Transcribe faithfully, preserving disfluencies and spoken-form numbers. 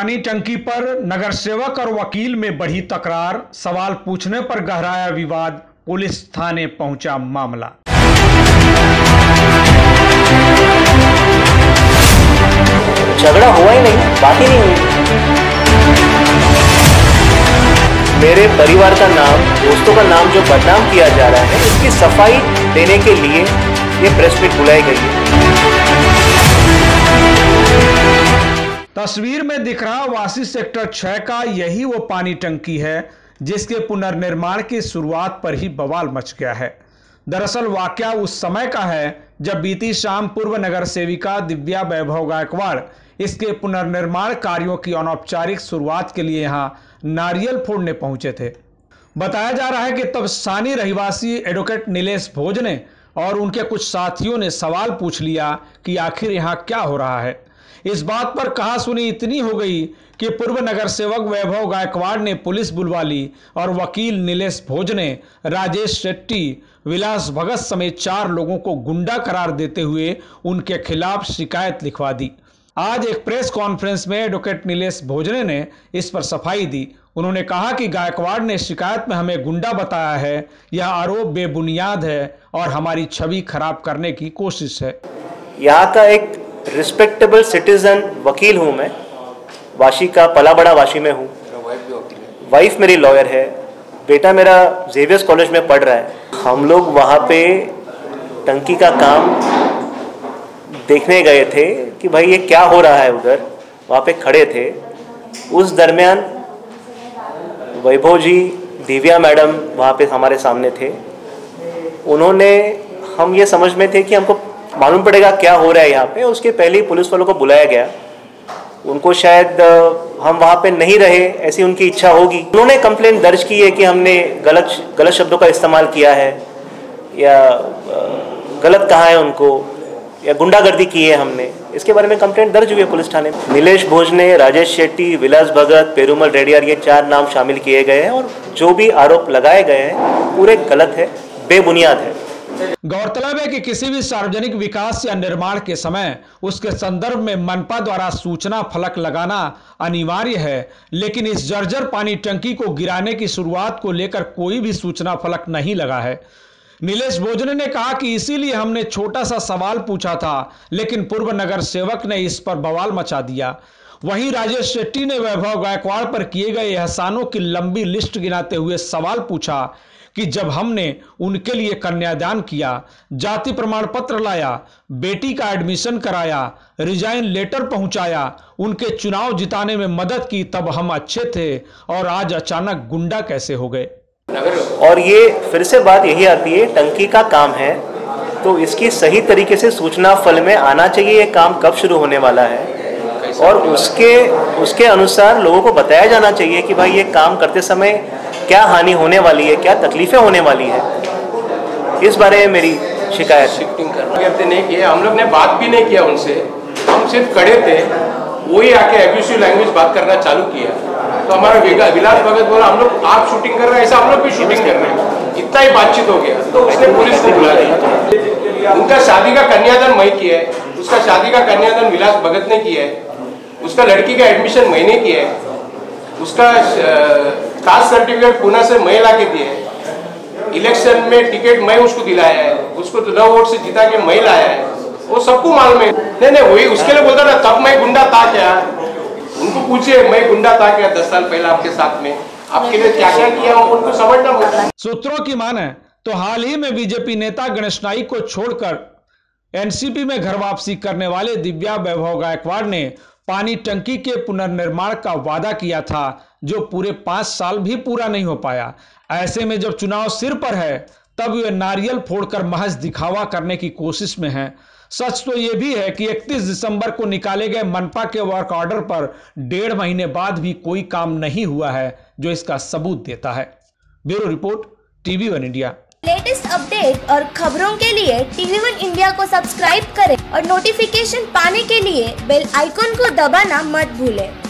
पानी टंकी पर नगर सेवक और वकील में बढ़ी तकरार, सवाल पूछने पर गहराया विवाद, पुलिस थाने पहुंचा मामला। झगड़ा हुआ ही नहीं, बात ही नहीं हुई। मेरे परिवार का नाम, दोस्तों का नाम जो बदनाम किया जा रहा है, इसकी सफाई देने के लिए ये प्रेस मीट बुलाई गई है। तस्वीर में दिख रहा वासी सेक्टर छह का यही वो पानी टंकी है जिसके पुनर्निर्माण की शुरुआत पर ही बवाल मच गया है। दरअसल वाकया उस समय का है जब बीती शाम पूर्व नगर सेविका दिव्या वैभव गायकवाड़ इसके पुनर्निर्माण कार्यों की अनौपचारिक शुरुआत के लिए यहां नारियल फोड़ने पहुंचे थे। बताया जा रहा है कि तब स्थानीय रहवासी एडवोकेट नीलेश भोज ने और उनके कुछ साथियों ने सवाल पूछ लिया कि आखिर यहां क्या हो रहा है। इस बात पर कहा सुनी इतनी हो गई कि पूर्व नगर सेवक वैभव गायकवाड़ ने पुलिस बुलवा ली और वकील नीलेश भोज ने राजेश शेट्टी, विलास भगत समेत चार लोगों को गुंडा करार देते हुए उनके खिलाफ शिकायत लिखवा दी। आज एक प्रेस कॉन्फ्रेंस में एडवोकेट नीलेश भोजने ने इस पर सफाई दी। उन्होंने कहा कि गायकवाड़ ने शिकायत में हमें गुंडा बताया है, यह आरोप बेबुनियाद है और हमारी छवि खराब करने की कोशिश है। यहाँ का एक रिस्पेक्टेबल सिटीजन वकील हूँ मैं, वाशी का, पला बड़ा वाशी में हूँ। वाइफ मेरी लॉयर है, बेटा मेरा जेवियर्स कॉलेज में पढ़ रहा है। हम लोग वहाँ पे टंकी का काम देखने गए थे कि भाई ये क्या हो रहा है, उधर वहाँ पे खड़े थे। उस दरमियान वैभव जी, दिव्या मैडम वहाँ पे हमारे सामने थे। उन्होंने, हम ये समझ में थे कि हमको मालूम पड़ेगा क्या हो रहा है यहाँ पे, उसके पहले ही पुलिस वालों को बुलाया गया। उनको शायद हम वहाँ पे नहीं रहे ऐसी उनकी इच्छा होगी। उन्होंने कंप्लेंट दर्ज की है कि हमने गलत गलत शब्दों का इस्तेमाल किया है या गलत कहा है उनको, या गुंडागर्दी की है हमने। इसके बारे में कंप्लेंट दर्ज हुई है पुलिस थाने में। नीलेश भोज ने, राजेश शेट्टी, विलास भगत, पेरुमल रेड्डियार, ये चार नाम शामिल किए गए हैं और जो भी आरोप लगाए गए हैं पूरे गलत है, बेबुनियाद है। गौरतलब है कि किसी भी सार्वजनिक विकास या निर्माण के समय उसके संदर्भ में मनपा द्वारा सूचना फलक लगाना अनिवार्य है, लेकिन इस जर्जर पानी टंकी को गिराने की शुरुआत को लेकर कोई भी सूचना फलक नहीं लगा है। नीलेश भोजने ने कहा कि इसीलिए हमने छोटा सा सवाल पूछा था, लेकिन पूर्व नगर सेवक ने इस पर बवाल मचा दिया। वहीं राजेश शेट्टी ने वैभव गायकवाड़ पर किए गए एहसानों की लंबी लिस्ट गिनाते हुए सवाल पूछा कि जब हमने उनके लिए कन्यादान किया, जाति प्रमाण पत्र लाया, बेटी का एडमिशन कराया, रिजाइन लेटर पहुंचाया, उनके चुनाव जिताने में मदद की, तब हम अच्छे थे और आज अचानक गुंडा कैसे हो गए। और ये फिर से बात यही आती है, टंकी का काम है तो इसकी सही तरीके से सूचना फल में आना चाहिए, ये काम कब शुरू होने वाला है और उसके उसके अनुसार लोगों को बताया जाना चाहिए कि भाई ये काम करते समय क्या हानि होने वाली है, क्या तकलीफें होने वाली है। इस बारे में मेरी शिकायत शिफ्टिंग करते नहीं किया, हम लोग ने बात भी नहीं किया उनसे, हम सिर्फ खड़े थे, वही आके एब्यूसिव लैंग्वेज बात करना चालू किया। तो हमारा विलास भगत बोला हम लोग, आप शूटिंग कर रहे हैं, ऐसा हम लोग भी शूटिंग कर रहे हैं। इतना ही बातचीत हो गया तो उसने पुलिस को बुला लिया। उनका शादी का कन्यादान मैं किया है, उसका शादी का कन्यादान विलास भगत ने किया है, उसका लड़की का एडमिशन मैंने किया है, उसका कास्ट सर्टिफिकेट पुणे से मैं ला के दिए, इलेक्शन में टिकट मैं उसको दिलाया है, उसको नौ वोट से जिता के मैं लाया है, वो सबको मालूम है। नहीं नहीं वही उसके लिए बोलता था, तब मैं गुंडा था क्या? उनको पूछिए मैं गुंडा था क्या दस साल पहले आपके साथ में, आपके लिए क्या क्या किया उनको समझना पड़ता। सूत्रों की माने तो हाल ही में बीजेपी नेता गणेश नाइक को छोड़कर एनसीपी में घर वापसी करने वाले दिव्या वैभव गायकवाड़ ने पानी टंकी के पुनर्निर्माण का वादा किया था, जो पूरे पांच साल भी पूरा नहीं हो पाया। ऐसे में जब चुनाव सिर पर है तब वे नारियल फोड़कर महज दिखावा करने की कोशिश में हैं। सच तो यह भी है कि इकतीस दिसंबर को निकाले गए मनपा के वर्क ऑर्डर पर डेढ़ महीने बाद भी कोई काम नहीं हुआ है, जो इसका सबूत देता है। Bureau report, TV one India. Latest update और खबरों के लिए टीवी वन इंडिया को सब्सक्राइब करें और नोटिफिकेशन पाने के लिए बेल आइकॉन को दबाना मत भूलें।